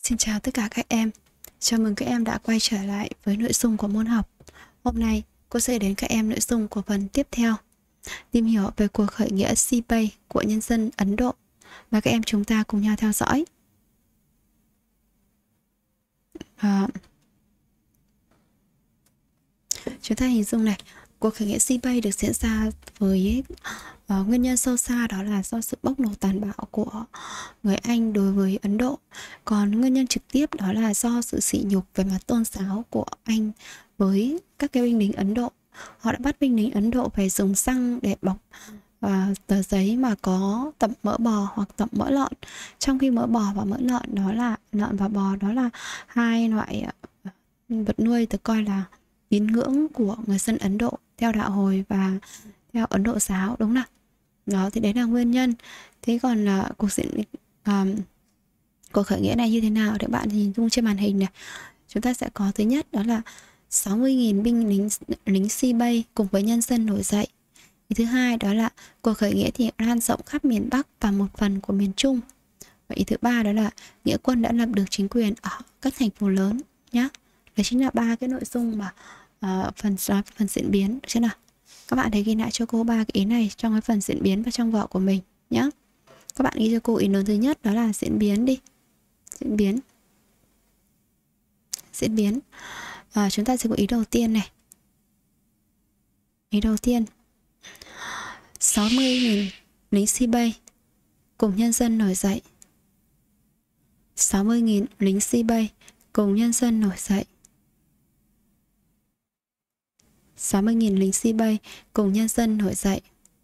Xin chào tất cả các em. Chào mừng các em đã quay trở lại với nội dung của môn học. Hôm nay, cô sẽ đến các em nội dung của phần tiếp theo. Tìm hiểu về cuộc khởi nghĩa Sipay của nhân dân Ấn Độ. Và các em chúng ta cùng nhau theo dõi. Chúng ta hình dung này, cuộc khởi nghĩa Sipay được diễn ra với nguyên nhân sâu xa, đó là do sự bóc lột tàn bạo của người Anh đối với Ấn Độ. Còn nguyên nhân trực tiếp đó là do sự sỉ nhục về mặt tôn giáo của Anh với các cái binh lính Ấn Độ. Họ đã bắt binh lính Ấn Độ phải dùng xăng để bọc tờ giấy mà có tập mỡ bò hoặc tập mỡ lợn. Trong khi mỡ bò và mỡ lợn, đó là lợn và bò, đó là hai loại vật nuôi được coi là tín ngưỡng của người dân Ấn Độ theo đạo Hồi và theo Ấn Độ giáo, đúng không? Đó, thì đấy là nguyên nhân. Thế còn cuộc khởi nghĩa này như thế nào thì bạn nhìn dung trên màn hình này. Chúng ta sẽ có thứ nhất đó là 60.000 binh lính Sipay cùng với nhân dân nổi dậy. Thứ hai đó là cuộc khởi nghĩa thì lan rộng khắp miền Bắc và một phần của miền Trung. Và ý thứ ba đó là nghĩa quân đã lập được chính quyền ở các thành phố lớn nhé. Đấy chính là ba cái nội dung mà phần diễn biến, được chưa nào? Các bạn hãy ghi lại cho cô ba cái ý này trong cái phần diễn biến và trong vở của mình nhé. Các bạn ghi cho cô ý lớn thứ nhất đó là diễn biến đi. Diễn biến. Chúng ta sẽ có ý đầu tiên này. Ý đầu tiên, 60.000 lính Sipay cùng nhân dân nổi dậy. 60.000 lính Sipay cùng nhân dân nổi dậy. 60.000 lính Sipay cùng nhân dân nổi dậy.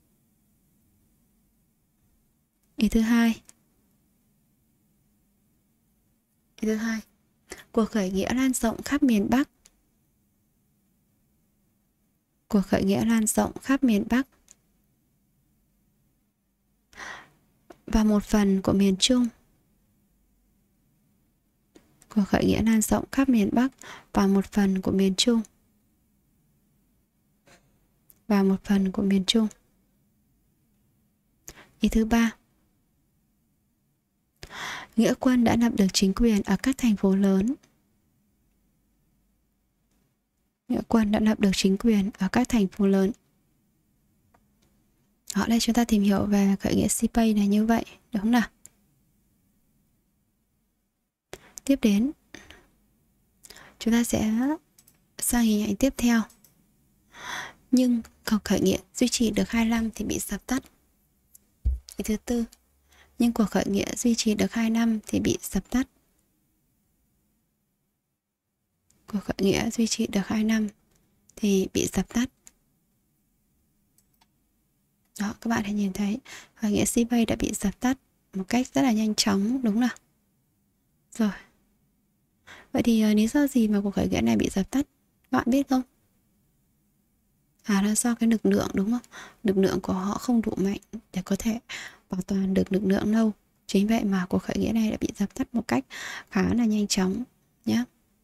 Ý thứ hai. Cuộc khởi nghĩa lan rộng khắp miền Bắc. Cuộc khởi nghĩa lan rộng khắp miền Bắc và một phần của miền Trung. Cuộc khởi nghĩa lan rộng khắp miền Bắc và một phần của miền Trung. Và một phần của miền Trung. Ý thứ ba. Nghĩa quân đã lập được chính quyền ở các thành phố lớn. Nghĩa quân đã lập được chính quyền ở các thành phố lớn. Ở đây chúng ta tìm hiểu về khởi nghĩa Sipay là như vậy, đúng không nào? Tiếp đến, chúng ta sẽ sang hình ảnh tiếp theo. Nhưng cuộc khởi nghĩa duy trì được 2 năm thì bị dập tắt. Ý thứ tư. Nhưng cuộc khởi nghĩa duy trì được 2 năm thì bị dập tắt. Cuộc khởi nghĩa duy trì được 2 năm thì bị dập tắt. Đó, các bạn hãy nhìn thấy khởi nghĩa Sipay đã bị dập tắt một cách rất là nhanh chóng, đúng không? Rồi. Vậy thì lý do gì mà cuộc khởi nghĩa này bị dập tắt? Các bạn biết không? Là do cái lực lượng, đúng không? Lực lượng của họ không đủ mạnh để có thể bảo toàn được lực lượng lâu. Chính vậy mà cuộc khởi nghĩa này đã bị dập tắt một cách khá là nhanh chóng nhé.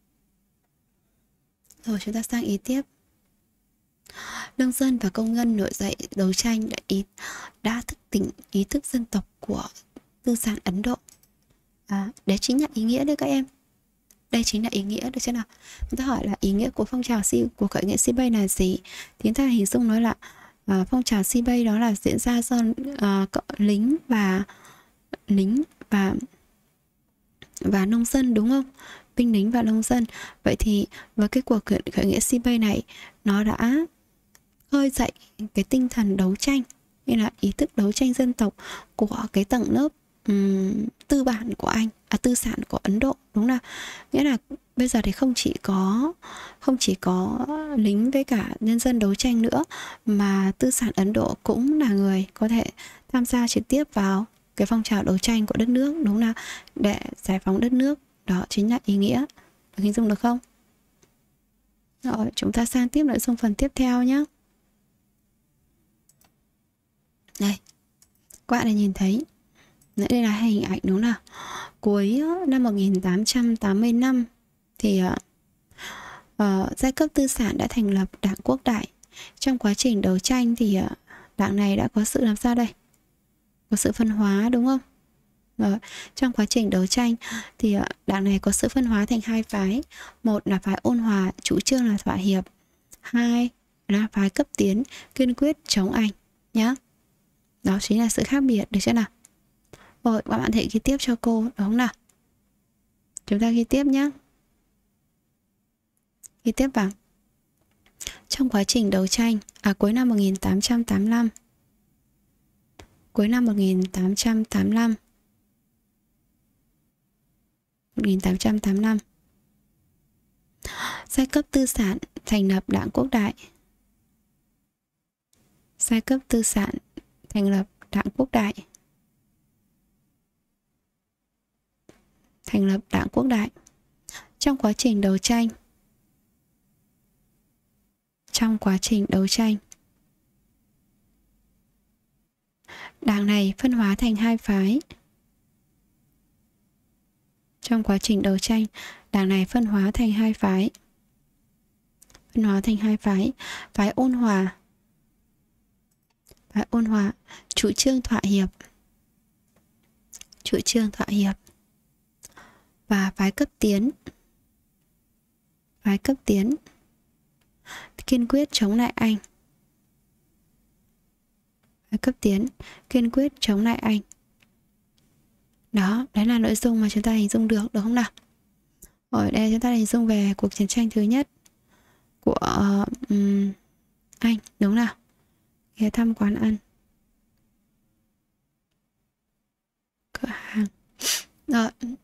Rồi chúng ta sang ý tiếp. Nông dân và công nhân nổi dậy đấu tranh đã thức tỉnh ý thức dân tộc của tư sản Ấn Độ. Đấy chính là ý nghĩa đấy các em. Đây chính là ý nghĩa, được chưa nào? Chúng ta hỏi là ý nghĩa của phong trào của khởi nghĩa Sipay là gì? Thì chúng ta hình dung nói là phong trào Sipay đó là diễn ra do lính và nông dân, đúng không? Binh lính và nông dân. Vậy thì với cái cuộc khởi nghĩa Sipay này, nó đã khơi dậy cái tinh thần đấu tranh, như là ý thức đấu tranh dân tộc của cái tầng lớp tư bản của tư sản của Ấn Độ, đúng không? Nghĩa là bây giờ thì không chỉ có lính với cả nhân dân đấu tranh nữa, mà tư sản Ấn Độ cũng là người có thể tham gia trực tiếp vào cái phong trào đấu tranh của đất nước, đúng không? Để giải phóng đất nước. Đó chính là ý nghĩa. Được hình dung được không? Rồi, chúng ta sang tiếp nội dung phần tiếp theo nhé. Đây, các bạn này nhìn thấy đây là hình ảnh, đúng nào? Cuối năm 1885 thì giai cấp tư sản đã thành lập Đảng Quốc Đại. Trong quá trình đấu tranh thì đảng này đã có sự làm sao đây? Có sự phân hóa, đúng không? Trong quá trình đấu tranh thì đảng này có sự phân hóa thành hai phái. Một là phái ôn hòa, chủ trương là thỏa hiệp. Hai là phái cấp tiến, kiên quyết chống Anh nhá. Đó chính là sự khác biệt, được chưa nào? Rồi, các bạn thể ghi tiếp cho cô, đúng không nào? Chúng ta ghi tiếp nhé. Ghi tiếp vào. Trong quá trình đấu tranh, cuối năm 1885, cuối năm 1885, 1885, giai cấp tư sản thành lập Đảng Quốc Đại. Giai cấp tư sản thành lập Đảng Quốc Đại. Thành lập Đảng Quốc Đại. Trong quá trình đấu tranh, trong quá trình đấu tranh, đảng này phân hóa thành hai phái. Trong quá trình đấu tranh, đảng này phân hóa thành hai phái. Phân hóa thành hai phái. Phái ôn hòa, phái ôn hòa, chủ trương thỏa hiệp, chủ trương thỏa hiệp. Và phái cấp tiến, phái cấp tiến, kiên quyết chống lại Anh. Phái cấp tiến, kiên quyết chống lại Anh. Đó, đấy là nội dung mà chúng ta hình dung được, đúng không nào? Rồi đây chúng ta hình dung về cuộc chiến tranh thứ nhất của Anh, đúng nào? Ghé thăm quán ăn, cửa hàng. Rồi,